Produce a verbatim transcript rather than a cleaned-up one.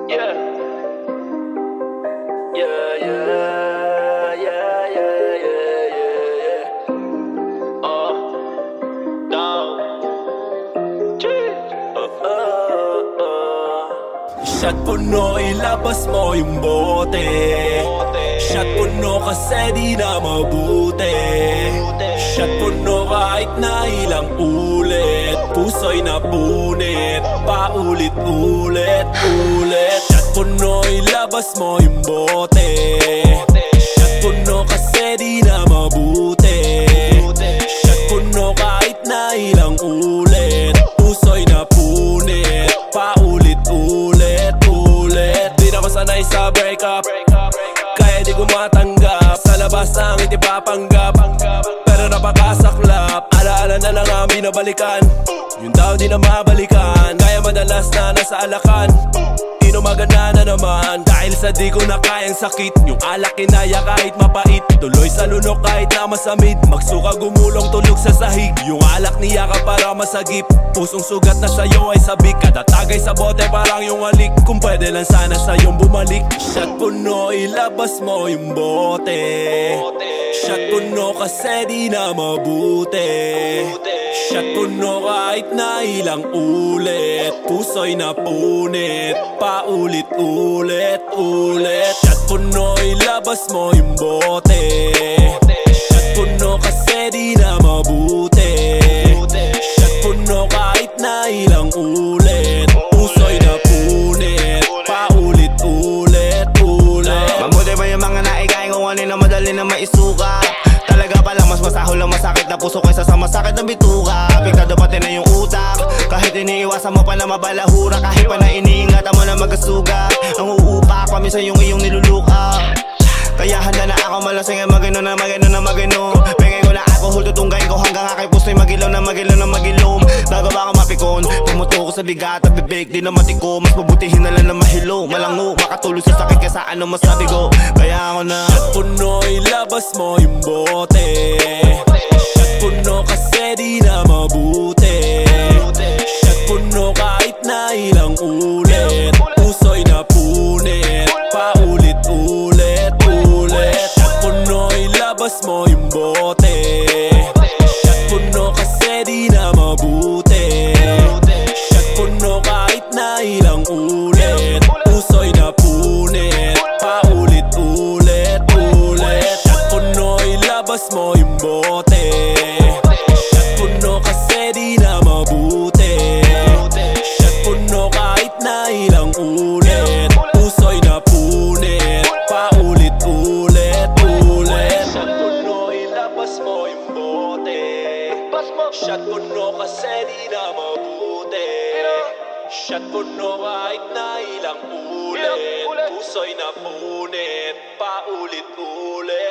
Yeah. Yeah, yeah, yeah, yeah, yeah, yeah, yeah. Oh, down. Oh, oh, oh. Shot puno, ilabas mo yung bote. Shot puno kasi di na mabuti. Shot puno kahit na ilang ulit. Puso'y napunit, paulit-ulit, ulit. Shot puno, ilabas mo yung bote. Shot puno kasi di na mabuti. Shot puno kahit na ilang ulit. Puso'y napunit, paulit-ulit, ulit. Di na ko sanay sa breakup, kaya di ko matanggap. Sa labas ang itipapanggap, pero napakasaklap. Alaala na lang ang binabalikan, yun daw di na mabalikan. Kaya madalas na nasa alakan, inumagana na naman. Dahil sa di ko na kayang sakit, yung alak kinaya kahit mapait. Tuloy sa lunok kahit na masamid, magsuka gumulong tulog sa sahig. Yung alak niya ka para masagip, pusong sugat na sa'yo ay sabik. Kada tagay sa bote parang yung alik, kung pwede lang sana sa'yong bumalik. Shot puno, ilabas mo yung bote. Shot puno kasi di na mabuti. Shot puno kahit na ilang ulit. Puso'y napunit, paulit-ulit, ulit. Shot puno, ilabas mo yung bote. Shot puno kasi di na mabuti. Shot puno kahit na ilang ulit. Puso'y napunit, paulit-ulit, ulit. Mabuti ba yung mga naikain kung ano na madali na maisuka? Talaga pala mas masahol ang masakit na puso kaysa sa masakit na bituka. Apektado pati na yung utak, kahit iniiwasan mo pa na mabalahura. Kahit pa na iniingatan mo na magasuga, ang uupak paminsan yung iyong niluluka. Kaya handa na ako malasing ay magino na magino na magino. Pengay ko na alcohol, tutunggayin ko hanggang aking puso'y magilaw na magilaw na magilom. Bago ba ako mapikon, pumuto ko sa bigat at bibig, di na matiko. Mas mabutihin na lang na mahilo, malango, makatulog sa sakit kaysa ano masabi ko. Kaya ako na shot puno, ilabas mo yung bote. Shot puno kasi di na mabuti. Shot puno kahit na ilang ulit. Puso'y napunit, paulit-ulit, ulit. Shot puno, ilabas mo yung bote. Shot puno kasi di na mabuti. Shot puno kahit na ilang ulit. Puso'y napunit, paulit-ulit, ulit. Shot puno, ilabas mo yung bote. Shot puno kasi di na mabuti. Shot puno kahit na ilang ulit. Puso'y napunit, paulit-ulit, ulit. Shot puno, ilabas mo yung bote. Shot puno kasi di na mabuti. Shot puno kahit na ilang ulit. Puso'y napunit, paulit-ulit.